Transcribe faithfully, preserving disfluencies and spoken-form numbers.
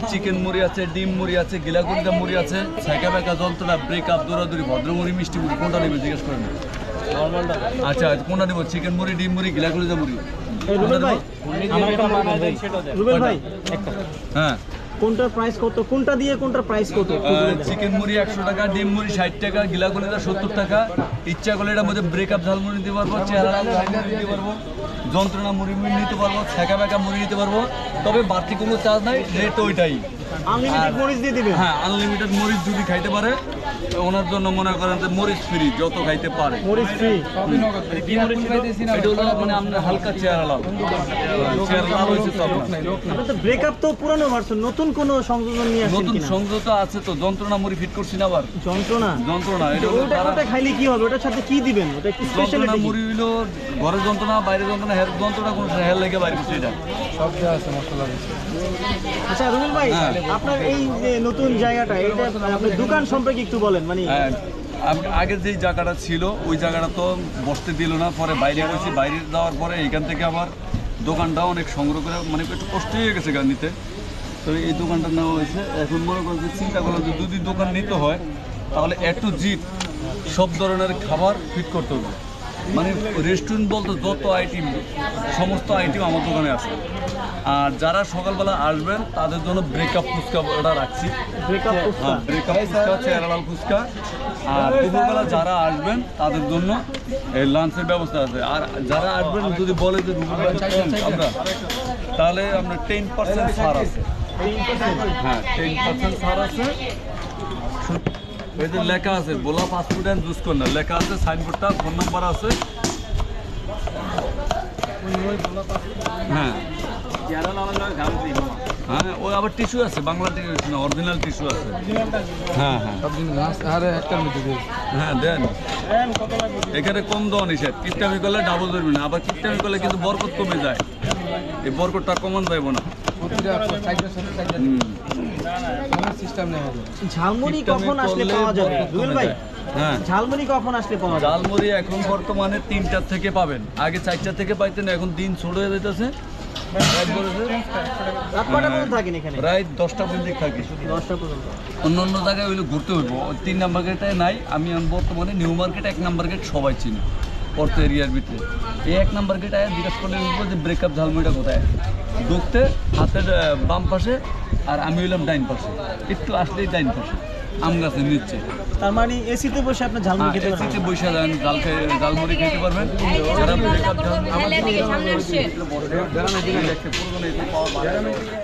Chicken মুড়ি আছে, ডিম মুড়ি আছে, গিলাগুড়িটা মুড়ি আছে, ছ্যাঁকা ব্যাকা যন্ত্রণা, ব্রেকআপ, দৌড়াদৌড়ি, ভদ্রমুড়ি, মিষ্টি মুড়ি, কোনটা নেবে জিজ্ঞেস করেন। আচ্ছা আচ্ছা, কোনটা নেব? চিকেন মুড়ি, ডিম মুড়ি, গিলাগুড়িটা মুড়ি। হ্যাঁ, কোনটার প্রাইস কত? কোনটা দিয়ে কোনটার প্রাইস কত? চিকেন মুড়ি একশো টাকা, ডিম মুড়ি ষাট টাকা, গিলাগুলিটা সত্তর টাকা। ইচ্ছা করলে এটার মধ্যে ব্রেকআপ ঝালমুড়ি নিতে পারবো, চেহারা নিতে পারবো, যন্ত্রণা মুড়ি মুড়ি নিতে পারবো, ছ্যাঁকা ব্যাকা মুড়ি নিতে পারবো। তবে বাড়তি কোনো চার্জ নাই, রেট ওইটাই। আনলিমিটেড মরিচ দিয়ে দিবেন? হ্যাঁ, আনলিমিটেড মরিচ যদি খাইতে পারে ওনার জন্য মনে করেন যে মরিচ ফ্রি, যত খাইতে পারে মরিচ ফ্রি। এটা হলো মানে আপনার হালকা চেহারা লাভ, চেহারা লাভ হয়েছে তো আপনার তো ব্রেকআপ তো পুরানো ভার্সন, নতুন কোনো সংযোজন নিয়ে আসেন নতুন কিনা? সংযত আছে তো, যন্ত্রণা মুড়ি ফিট করছি না আবার। যন্ত্রণা যন্ত্রণা এটা হলো ওটা ওটা খাইলে কি হবে? ওটার সাথে কি দিবেন? ওটা একটু যন্ত্রণা স্পেশালিটি। মুড়ি হইলো ঘরের যন্ত্রণা, বাইরের যন্ত্রণা, হেয়ার যন্ত্রণা, কোনো হেয়ার লেগে বাইরে কিছু এটা সব দেওয়া আছে মশলা দিচ্ছে। আচ্ছা রুবেল ভাই, আপনার এই যে নতুন জায়গাটা, এটা আপনার দোকান সম্পর্কে একটু বলেন। মানে হ্যাঁ, আম- আগের যেই জায়গাটা ছিল ওই জায়গাটা তো বসতে দিল না, পরে বাইরে গেছি, বাইরে যাওয়ার পরে এইখান থেকে আবার দোকানটা অনেক সংগ্রহ করে, মানে একটু কষ্ট হয়ে গেছে গান নিতে, তো এই দোকানটা নেওয়া হয়েছে। এখন মনে করেন যে চিন্তা করলাম যে যদি দোকান নিতে হয় তাহলে এ টু জিড সব ধরনের খাবার ফিট করতে হবে। মানে রেস্টুরেন্ট বলতে যত আইটেম, সমস্ত আইটেম আমার দোকানে আছে। আর যারা সকালবেলা আসবেন তাদের জন্য ব্রেকআপ ফুচকা ওটা রাখছি। ব্রেকআপ ফুচকা? হ্যাঁ, ব্রেকআপ ফুচকা, চেহারালাল ফুচকা। আর দুপুরবেলা যারা আসবেন তাদের জন্য এই লাঞ্চের ব্যবস্থা আছে। আর যারা আসবেন যদি বলে যে দুপুরবেলা কম আমরা, তাহলে আপনার টেন পার্সেন্ট ছাড় আছে। হ্যাঁ, টেন পার্সেন্ট ছাড় আছে। এই যে লেখা আছে বোলা ফাস্টফুড অ্যান্ড জুস কর্নার লেখা আছে, সাইনবোর্ডটা, ফোন নাম্বার আছে। হ্যাঁ হ্যাঁ, ওই আবার টিস্যু আছে, বাংলা টিস্যু না, অরিজিনাল টিস্যু আছে। হ্যাঁ হ্যাঁ সব দিন লাস্ট আরে একটার মধ্যে দিয়ে হ্যাঁ, দেন। এখানে কম দেওয়া নিষেধ, কিপটামি করলে ডাবল ধরবে না, আবার কিপটামি করলে কিন্তু বরকত কমে যায়, এই বরকতটা কমান যাইব না। হুম। সিস্টেম নেই আমাদের। ঝালমুড়ি কখন আসলে পাওয়া যাবে রুবেল ভাই? হ্যাঁ, ঝালমুড়ি কখন আসলে পাওয়া যাবে? ঝালমুড়ি এখন বর্তমানে তিনটার থেকে পাবেন, আগে চারটা থেকে পাইতেন, এখন দিন ছোট হয়ে যেতেছে। রাত বলেছে রাত কয়টা পর্যন্ত থাকেন এখানে? রাত দশটা পর্যন্ত থাকি। দশটা পর্যন্ত। অন্য অন্য জায়গায় ওইগুলো ঘুরতে হইব, তিন নাম্বার গেটে নাই। আমি এখন বর্তমানে নিউ মার্কেট এক নাম্বার গেট সবাই চিনি পড়তে এরিয়ার ভিতরে। এই এক নাম্বার গেট আয় জিজ্ঞাসা করলে বলবো যে ব্রেকআপ ঝালমুড়িটা কোথায়। ঢুকতে হাতের বাম পাশে, আর আমি হইলাম ডাইন পাশে, একটু আসলেই ডাইন পাশে আম গাছের নিচ্ছে। তার মানে এসিতে বসে আপনার ঝালমুড়ি খেতে পারবেন? এসিতে বসে যান, জাল খেয়ে ঝালমুড়ি খেতে পারবেন। যারা ব্রেকআপ ঝালমুড়ি